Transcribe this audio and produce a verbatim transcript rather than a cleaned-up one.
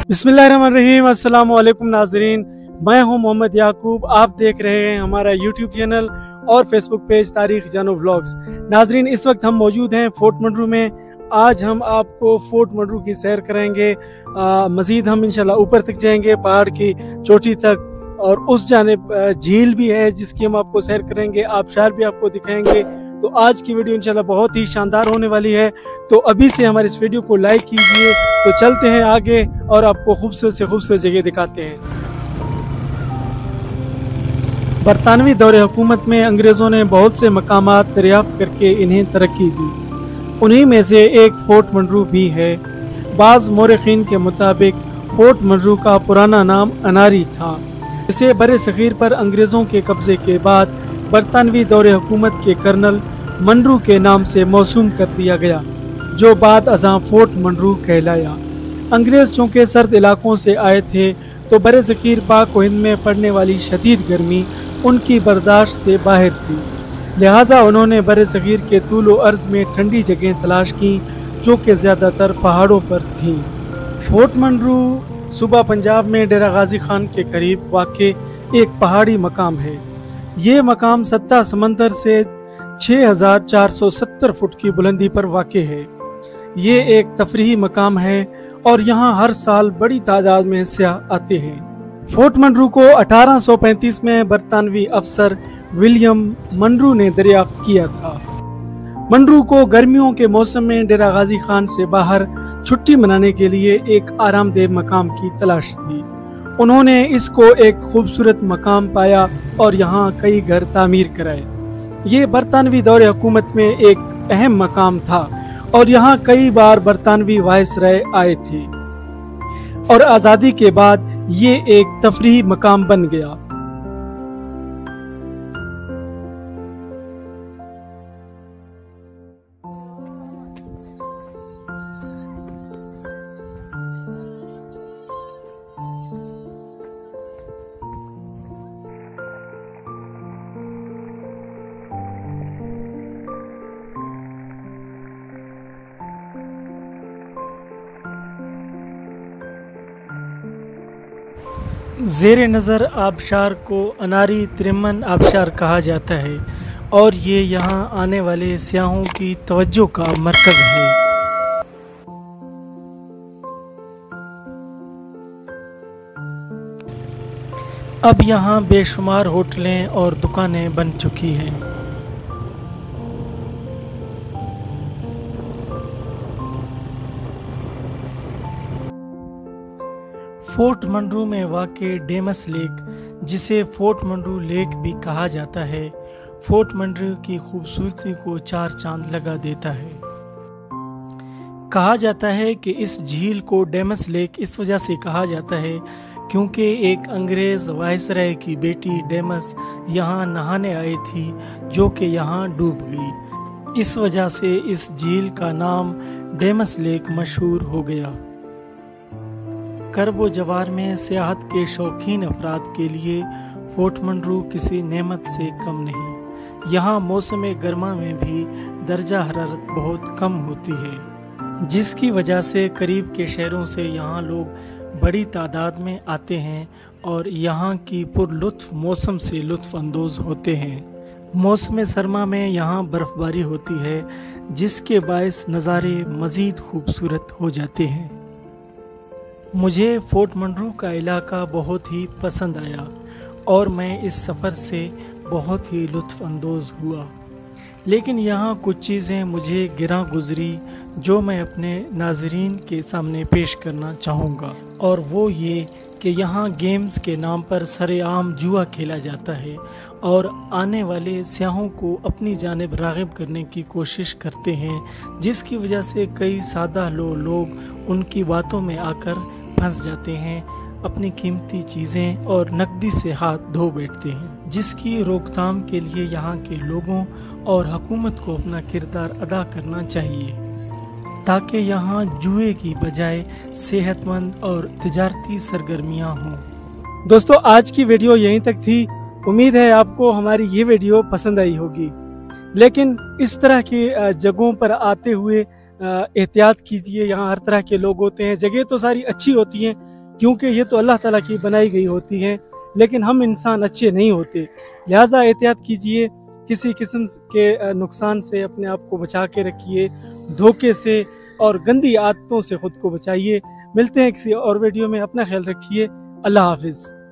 बिस्मिल्लाहिर्रहमानिर्रहीम। अस्सलाम वालेकुम नाजरीन, मैं हूं मोहम्मद याकूब। आप देख रहे हैं हमारा यूट्यूब चैनल और फेसबुक पेज तारीख जानो व्लॉग्स। नाजरीन, इस वक्त हम मौजूद हैं फोर्ट मंडरू में। आज हम आपको फोर्ट मंडरू की सैर कराएंगे। मज़ीद हम इंशाल्लाह ऊपर तक जाएंगे, पहाड़ की चोटी तक, और उस जानिब झील भी है जिसकी हम आपको सैर करेंगे, आबशार भी आपको दिखाएंगे। तो आज की वीडियो इंशाल्लाह बहुत ही शानदार होने वाली है। तो अभी से हमारे इस वीडियो को लाइक कीजिए। तो चलते हैं आगे और आपको खूबसूरत से खूबसूरत जगह दिखाते हैं। बरतानवी दौरे हुकूमत में अंग्रेज़ों ने बहुत से मकामात दरियाफ्त करके इन्हें तरक्की दी। उन्हीं में से एक फोर्ट मंडरू भी है। बाज़ मौरखीन के मुताबिक फोर्ट मंडरू का पुराना नाम अनारी था। इसे बरे सग़ीर पर अंग्रेज़ों के कब्ज़े के बाद बरतानवी दौरे हुकूमत के कर्नल मंडरू के नाम से मौसूम कर दिया गया, जो बाद अज़ां फोर्ट मंडरू कहलाया। अंग्रेज़ चूँकि सर्द इलाकों से आए थे तो बरे सग़ीर पाक व हिंद में पड़ने वाली शदीद गर्मी उनकी बर्दाश्त से बाहर थी। लिहाजा उन्होंने बरे सग़ीर के तूल व अर्ज़ में ठंडी जगह तलाश की, जो कि ज़्यादातर पहाड़ों पर थीं। फोर्ट मंडरू सूबा पंजाब में डेरा गाजी खान के करीब वाक़े एक पहाड़ी मकाम है। ये मकाम सत्ता समंदर से छः हज़ार चार सौ सत्तर फुट की बुलंदी पर वाक़े है। ये एक तफरीही मकाम है और यहाँ हर साल बड़ी तादाद में सयाह आते हैं। फोर्ट मंडरू को अठारह सौ पैंतीस में बरतानवी अफसर विलियम मंडरू ने दरियाफ्त किया था। मंडरू को गर्मियों के मौसम में डेरा गाजी खान से बाहर छुट्टी मनाने के लिए एक आरामदेह मकाम की तलाश थी। उन्होंने इसको एक खूबसूरत मकाम पाया और यहाँ कई घर तामीर कराए। ये बरतानवी दौरे हुकूमत में एक अहम मकाम था और यहाँ कई बार बरतानवी वायसराय आए थे, और आज़ादी के बाद ये एक तफरीही मकाम बन गया। ज़ेरे नज़र आबशार को अनारी त्रिमन आबशार कहा जाता है और ये यहाँ आने वाले सियाहों की तवज्जो का मरकज़ है। अब यहाँ बेशुमार होटलें और दुकानें बन चुकी हैं। फोर्ट मंडरू में वाक़े डेमस लेक, जिसे फोर्ट मंडरू लेक भी कहा जाता है, फोर्ट मंडरू की खूबसूरती को चार चांद लगा देता है। कहा जाता है कि इस झील को डेमस लेक इस वजह से कहा जाता है क्योंकि एक अंग्रेज़ वायसराय की बेटी डेमस यहाँ नहाने आई थी, जो कि यहाँ डूब गई। इस वजह से इस झील का नाम डेमस लेक मशहूर हो गया। करब व जवार में सियाहत के शौकीन अफराद के लिए फोर्ट मंडरू किसी नेमत से कम नहीं। यहाँ मौसम गर्मा में भी दर्जा हरारत बहुत कम होती है, जिसकी वजह से करीब के शहरों से यहाँ लोग बड़ी तादाद में आते हैं और यहाँ की पुरलुत्फ मौसम से लुत्फ़ अंदोज़ होते हैं। मौसम सरमा में यहाँ बर्फ़बारी होती है, जिसके बायस नज़ारे मज़ीद खूबसूरत हो जाते हैं। मुझे फोर्ट मंडरू का इलाका बहुत ही पसंद आया और मैं इस सफ़र से बहुत ही लुत्फ़ अंदोज़ हुआ, लेकिन यहाँ कुछ चीज़ें मुझे गिरा गुज़री जो मैं अपने नाज़रीन के सामने पेश करना चाहूँगा, और वो ये कि यहाँ गेम्स के नाम पर सरेआम जुआ खेला जाता है और आने वाले सियाहों को अपनी जानिब राग़िब करने की कोशिश करते हैं, जिसकी वजह से कई सादा लो लोग उनकी बातों में आकर फंस जाते हैं, अपनी कीमती चीज़ें और नकदी से हाथ धो बैठते हैं, जिसकी रोकथाम के लिए यहाँ के लोगों और हुकूमत को अपना किरदार अदा करना चाहिए, ताकि यहाँ जुए की बजाय सेहतमंद और तिजारती सरगर्मियाँ हों। दोस्तों, आज की वीडियो यहीं तक थी। उम्मीद है आपको हमारी ये वीडियो पसंद आई होगी, लेकिन इस तरह की जगहों पर आते हुए एहतियात कीजिए। यहाँ हर तरह के लोग होते हैं। जगह तो सारी अच्छी होती हैं, क्योंकि ये तो अल्लाह ताला की बनाई गई होती हैं, लेकिन हम इंसान अच्छे नहीं होते। लिहाजा एहतियात कीजिए, किसी किस्म के नुकसान से अपने आप को बचा के रखिए, धोखे से और गंदी आदतों से ख़ुद को बचाइए। मिलते हैं किसी और वीडियो में, अपना ख्याल रखिए। अल्लाह हाफिज़।